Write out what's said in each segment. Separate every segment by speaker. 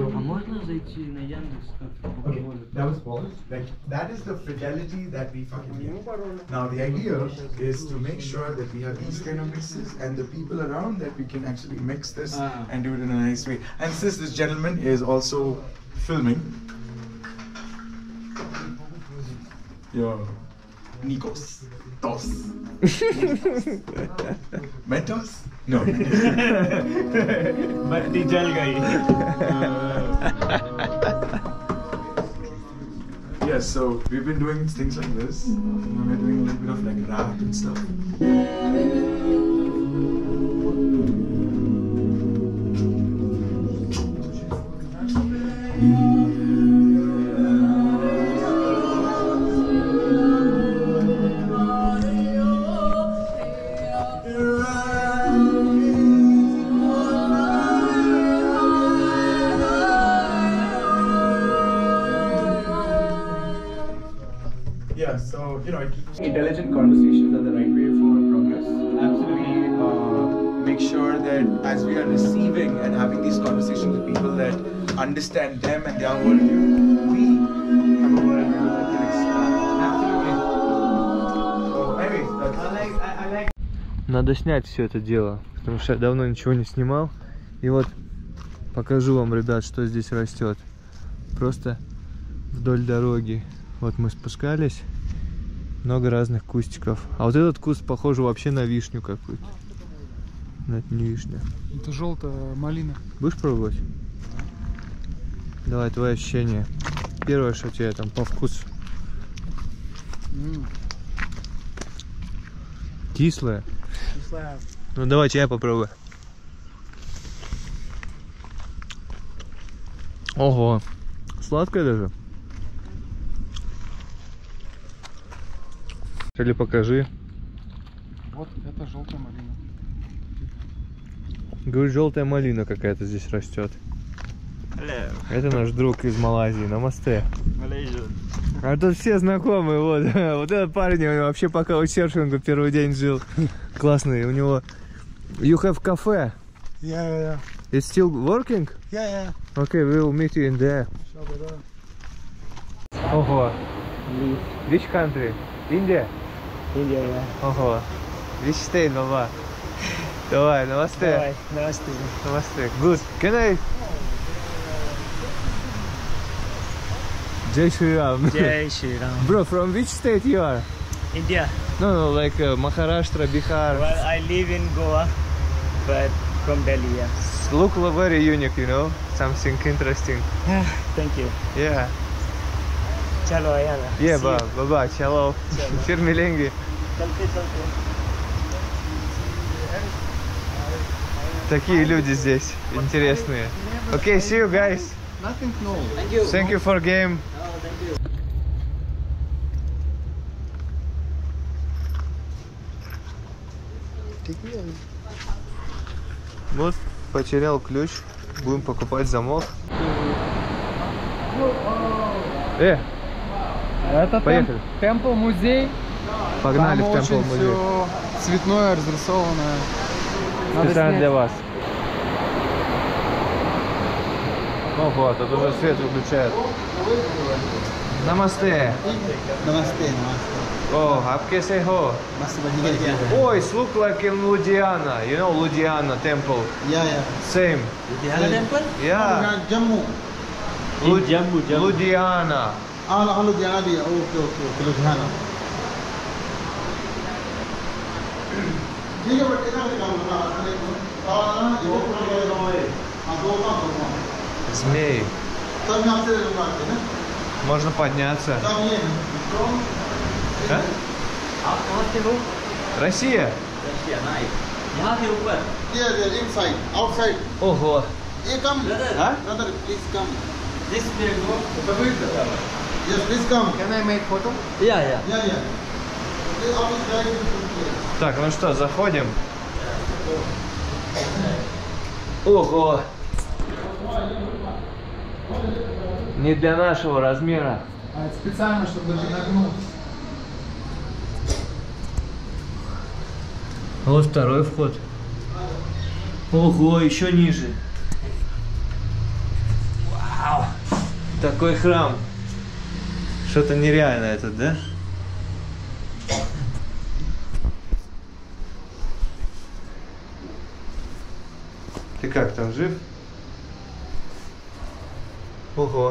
Speaker 1: можно зайти на Яндекс?
Speaker 2: Okay, that was false. Like that is the fidelity that we fucking get. Now the idea is to make sure that we have these kind of mixes and the people around that we can actually mix this and do it in a nice way. And since this gentleman is also filming, yo, Nikos, Tos, Mentos? No.
Speaker 1: Batti jal gayi.
Speaker 2: Yes, so we've been doing things like this. We're doing a little bit of like rap and stuff. Yeah, so you know, intelligent conversations are the right way for progress. Absolutely, make sure that as we are receiving and having these conversations with people that understand them and their worldview, we have a worldview that can expand. Absolutely. So, anyways, I like.
Speaker 3: Надо снять все это дело, потому что я давно ничего не снимал. И вот покажу вам, ребят, что здесь растет. Просто вдоль дороги. Вот мы спускались, много разных кустиков. А вот этот куст похож вообще на вишню какую-то. Но это не вишня.
Speaker 4: Это желтая малина.
Speaker 3: Будешь пробовать? Давай, твои ощущения. Первое, что тебе там по вкусу. Кислая.
Speaker 4: Кислая.
Speaker 3: Ну давай чай попробуй. Ого, сладкая даже. Или покажи.
Speaker 4: Вот это желтая малина.
Speaker 3: Говорит, желтая малина какая-то здесь растет.
Speaker 1: Hello.
Speaker 3: Это наш друг из Малайзии. Намасте.
Speaker 1: Malaysia.
Speaker 3: А тут все знакомые, вот. Вот этот парень, он вообще по каучсерфингу первый день жил. Классный. У него You have cafe.
Speaker 4: Yeah.
Speaker 3: It's still working?
Speaker 4: Yeah.
Speaker 3: Okay, we will meet you in there. Ого. Which country? India?
Speaker 1: India, yeah.
Speaker 3: Ого. Which state, Baba? Давай, намасте.
Speaker 1: Namaste.
Speaker 3: Namaste. Good. Can I? Jai Shri Ram.
Speaker 1: Jai Shri Ram.
Speaker 3: Bro, from which state you are?
Speaker 1: India.
Speaker 3: No, like Maharashtra, Bihar.
Speaker 1: Well, I live in Goa, but from Delhi, yeah.
Speaker 3: Look very unique, you know? Something interesting.
Speaker 1: Thank you.
Speaker 3: Yeah.
Speaker 1: Chalo, ayala.
Speaker 3: Yeah,
Speaker 1: See you.
Speaker 3: baba, чало. Фирмиленги.
Speaker 1: Chalte.
Speaker 3: Такие люди здесь интересные. Okay, see you guys.
Speaker 4: Nothing, no.
Speaker 1: Thank you.
Speaker 3: Thank you for game.
Speaker 1: Oh, thank you.
Speaker 3: Вот, потерял ключ. Будем покупать замок.
Speaker 4: Это
Speaker 3: Поехали.
Speaker 4: темпл музей.
Speaker 3: Погнали
Speaker 4: Там
Speaker 3: в темпл
Speaker 4: очень
Speaker 3: музей.
Speaker 4: все цветное, разрисованное. Надо
Speaker 3: Специально
Speaker 4: снять.
Speaker 3: для вас. Ого, тут уже свет выключают. Намасте.
Speaker 4: Namaste.
Speaker 3: Oh, आपके से हो? Oh, it's look like in Ludhiana. You know Ludhiana temple.
Speaker 4: Yeah.
Speaker 3: Same.
Speaker 1: Ludhiana temple?
Speaker 3: Yeah.
Speaker 4: Jammu.
Speaker 1: Jammu.
Speaker 3: Ludhiana.
Speaker 4: Ludhiana भी okay, Ludhiana. ठीक है बेटे ना काम
Speaker 3: Змей.
Speaker 4: सब यहाँ से आते हैं ना
Speaker 3: Можно подняться.
Speaker 4: सब ये
Speaker 3: Да?
Speaker 1: आप कहाँ से हो?
Speaker 3: Россия?
Speaker 1: Russia, nice. यहाँ से ऊपर.
Speaker 4: ये inside outside
Speaker 3: Ого.
Speaker 4: ये come
Speaker 3: А?
Speaker 4: brother please come
Speaker 1: This way go.
Speaker 4: yes please come can I make photo
Speaker 1: Yeah.
Speaker 4: yeah ये आप इस गाड़ी
Speaker 3: Так, ну что, заходим. Ого. Не для нашего размера.
Speaker 4: А это специально, чтобы не нагнуться.
Speaker 3: Вот второй вход. Ого, еще ниже. Такой храм. Что-то нереальное тут, да? Ты как там, жив? Ого.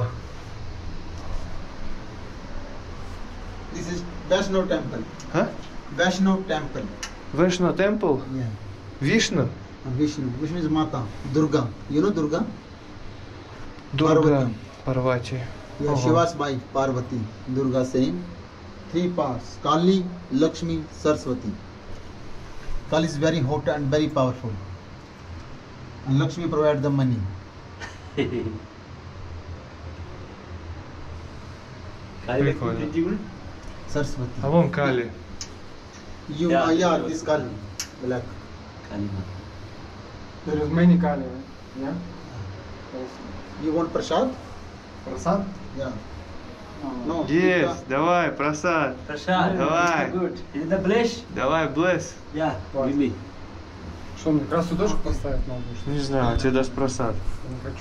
Speaker 4: This is Vaishno temple.
Speaker 3: А?
Speaker 4: Vaishno temple.
Speaker 3: Vaishno Temple?
Speaker 4: Yeah.
Speaker 3: Vishnu?
Speaker 4: Vishnu. Vishnu is Mata. Durga. You know Durga?
Speaker 3: Durga. Parvati.
Speaker 4: Yeah, Shiva's wife, Parvati. Durga same. 3 parts. Kali, Lakshmi, Saraswati. Kali is very hot and very powerful. And Lakshmi provides the money.
Speaker 3: Прикольно.
Speaker 4: Saraswati.
Speaker 3: А вон Кали.
Speaker 4: You, yeah, this Kali. Black.
Speaker 5: There is many Kali, yeah?
Speaker 4: You want prasad?
Speaker 5: Prasad?
Speaker 4: Yeah. No.
Speaker 3: Есть, давай, просад.
Speaker 1: Prashad.
Speaker 3: Давай.
Speaker 1: Good. Is it the bless?
Speaker 3: Давай, bless.
Speaker 1: Yeah. Give me.
Speaker 5: Что, мне красу тоже поставить надо?
Speaker 3: Не знаю, тебе даст просад.
Speaker 5: Не хочу.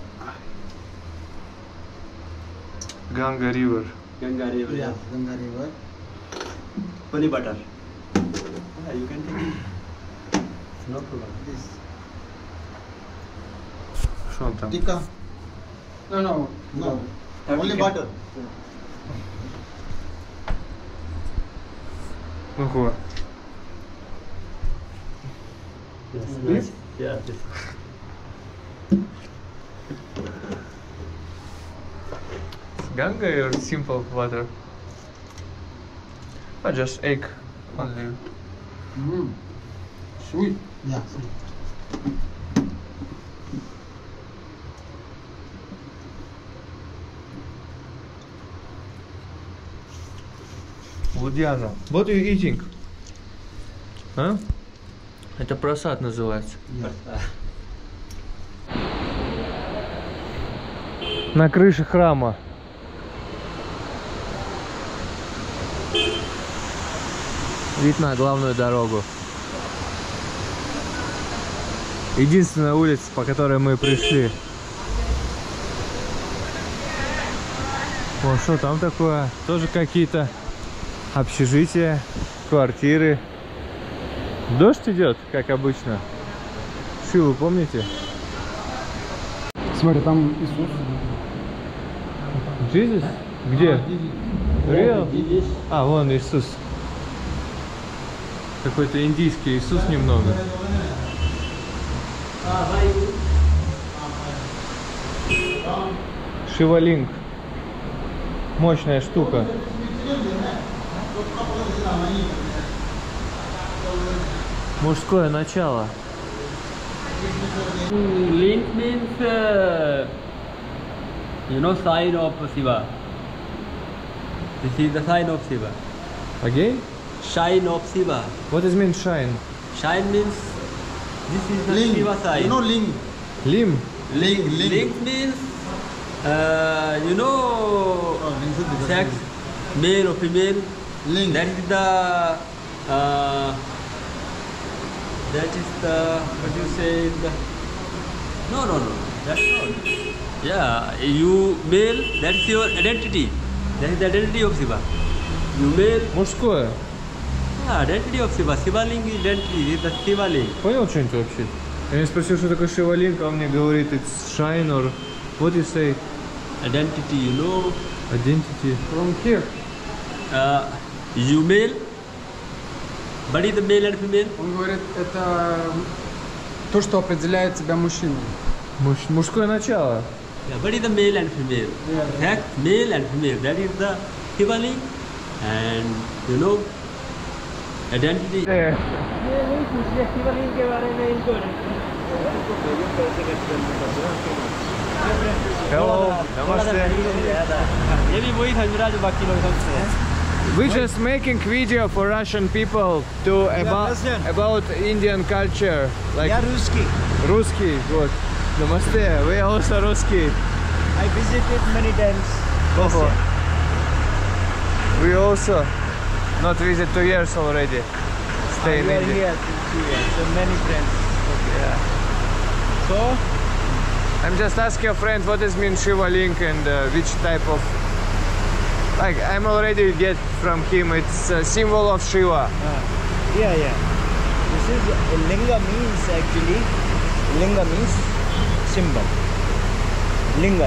Speaker 3: Ганга Ривер.
Speaker 1: Ganga River.
Speaker 4: Yeah, Ganga River.
Speaker 1: Honey butter. Yeah, you can take it. No problem.
Speaker 4: This.
Speaker 3: Что он там?
Speaker 4: Tikka.
Speaker 5: No.
Speaker 4: No. Only butter.
Speaker 3: Ого.
Speaker 1: Yes.
Speaker 5: Beef?
Speaker 1: Yeah. This.
Speaker 3: Ганга or simple water? Oh, just egg only.
Speaker 5: Sweet.
Speaker 4: Yeah.
Speaker 3: Лудьяна. What are you eating? А? Это просад называется. На крыше храма. Вид на главную дорогу. Единственная улица, по которой мы пришли. О, что там такое? Тоже какие-то общежития, квартиры. Дождь идет, как обычно. Шиву помните?
Speaker 5: Смотри, там Иисус.
Speaker 3: Jesus? Где? Real? А, вон Иисус. Какой-то индийский Иисус немного. Шивалинг. Мощная штука. Мужское начало.
Speaker 1: Link means, sign of Shiva. This is the sign of Shiva.
Speaker 3: Again?
Speaker 1: Shine of Shiva.
Speaker 3: What does mean shine?
Speaker 1: Shine means this is the
Speaker 4: Ling.
Speaker 1: Shiva sign.
Speaker 4: You know Ling?
Speaker 3: Lim?
Speaker 4: Ling.
Speaker 1: Link means,
Speaker 4: Oh, Ling should be the
Speaker 1: sex,
Speaker 4: same.
Speaker 1: male or female.
Speaker 4: Ling.
Speaker 1: That is the what you say no that's not. Yeah, you male, that's your identity. That is the identity of Shiva. You male,
Speaker 3: Мужское.
Speaker 1: yeah, identity of Shiva. Shiva Ling is identity, is the Shiva Ling.
Speaker 3: Понял что-нибудь вообще? Я не спросил, что такое шивалинг, а он мне говорит, it's shine or what you say?
Speaker 1: Identity, you know.
Speaker 3: Identity.
Speaker 5: From here.
Speaker 1: You male. What is the male and female?
Speaker 5: Он говорит, это то, что определяет тебя мужчиной.
Speaker 3: Мужское начало.
Speaker 1: Yeah, what is the male and female? Sex, male and female. That is the Shiva Ling. And identity.
Speaker 3: Hello. Namaste. We just making video for Russian people to about Indian culture. Like
Speaker 6: Я русский.
Speaker 3: Русский. Вот. Namaste. We also русский.
Speaker 6: I visited many times.
Speaker 3: Ого. We also not visit 2 years already. Stay in
Speaker 6: We are
Speaker 3: India.
Speaker 6: here 2 years. So many friends.
Speaker 3: Yeah.
Speaker 6: So
Speaker 3: I'm just asking a friend what does mean Shiva Ling and which type of... Like, I'm already get from him, it's a symbol of Shiva.
Speaker 6: Yeah. This is linga means actually. Linga means symbol. Linga.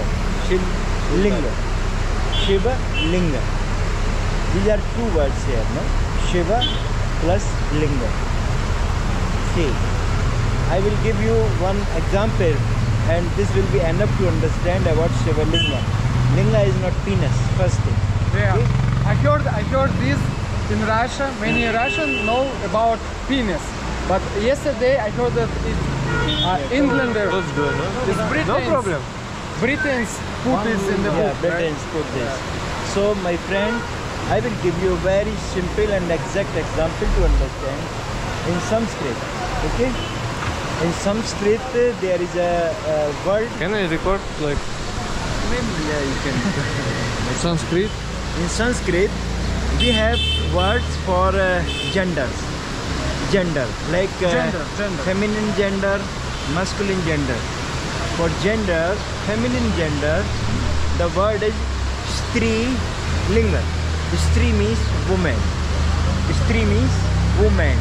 Speaker 6: Linga. Shiva, linga. These are two words here, no? Shiva plus linga. See, I will give you one example, and this will be enough to understand about Shiva linga. Linga is not penis, first thing.
Speaker 5: Yeah.
Speaker 6: Okay?
Speaker 5: I heard this in Russia. Many Russians know about penis, but yesterday I heard that Englander,
Speaker 3: What's going on?
Speaker 5: it's Britons,
Speaker 3: No problem.
Speaker 5: Britons put this in the
Speaker 6: Yeah,
Speaker 5: book.
Speaker 6: Britons put this. So, my friend, I will give you a very simple and exact example to understand in Sanskrit. Okay? In Sanskrit, there is a word.
Speaker 3: Can I record like
Speaker 6: Yeah, you can.
Speaker 3: Sanskrit?
Speaker 6: In Sanskrit, we have words for genders. Gender, like
Speaker 5: Gender.
Speaker 6: feminine gender, masculine gender. For gender, feminine gender, the word is Stri Linga. Stri means woman. Stri means woman.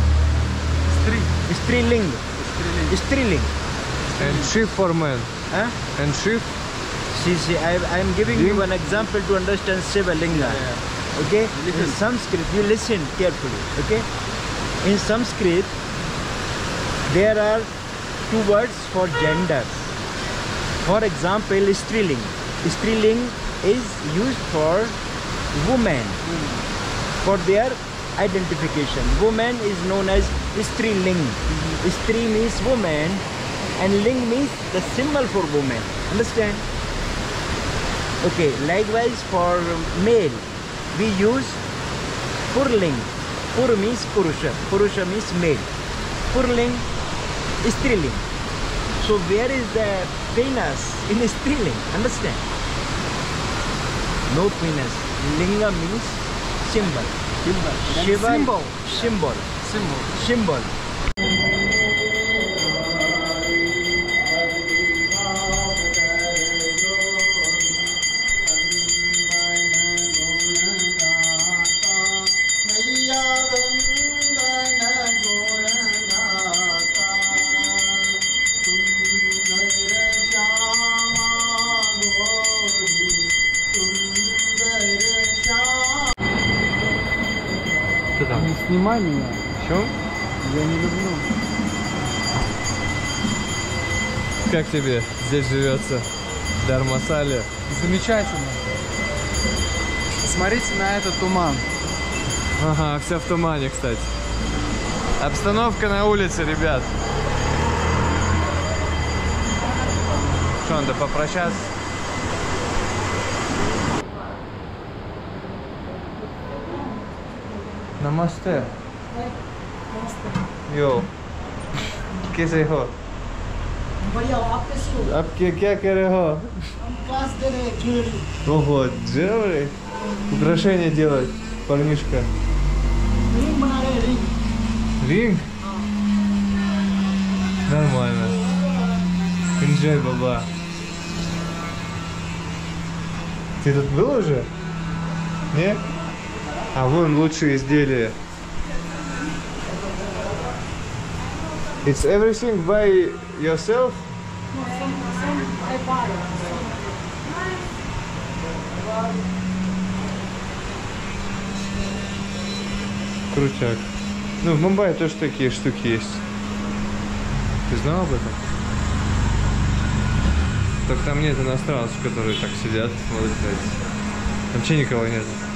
Speaker 6: Striling. Striling.
Speaker 3: And Shiv for men.
Speaker 6: Huh?
Speaker 3: And Shiv?
Speaker 6: See, I am giving you one example to understand Shiva Linga. Okay? In Sanskrit, you listen carefully. Okay? In Sanskrit, there are two words for genders. For example, Striling. Striling is used for women, for their identification. Woman is known as Striling. Stri means woman, and ling means the symbol for woman. Understand? Okay, likewise for male, we use Purling. Pur means Purusha. Purusha means male. Purling, Striling. So where is the penis in Striling? Understand? No penis. Linga means symbol. Shiva, symbol.
Speaker 3: Что там?
Speaker 5: Не снимай меня,
Speaker 3: Чё?
Speaker 5: я не люблю.
Speaker 3: Как тебе здесь живется? В Дармасале?
Speaker 5: Замечательно. Смотрите на этот туман.
Speaker 3: Ага, все в тумане, кстати. Обстановка на улице, ребят. Что, надо попрощаться? Намасте. Yo. कैसे हो?
Speaker 7: बढ़िया हो, आप कैसे हो?
Speaker 3: आप क्या कर रहे हो?
Speaker 7: हम क्लास दे रहे हैं ज्वेलरी।
Speaker 3: Ого, джевелry? Украшения делать, парнишка.
Speaker 7: रिंग बना रहे हैं, ring.
Speaker 3: Ринг? Нормально. Enjoy, баба. Ты тут был уже? Нет? А вон лучшие изделия. It's everything by yourself?
Speaker 7: No, some I buy.
Speaker 3: Крутяк. Ну, в Мумбаи тоже такие штуки есть. Ты знал об этом? Только там нет иностранцев, которые так сидят, смотрят. Вообще никого нет.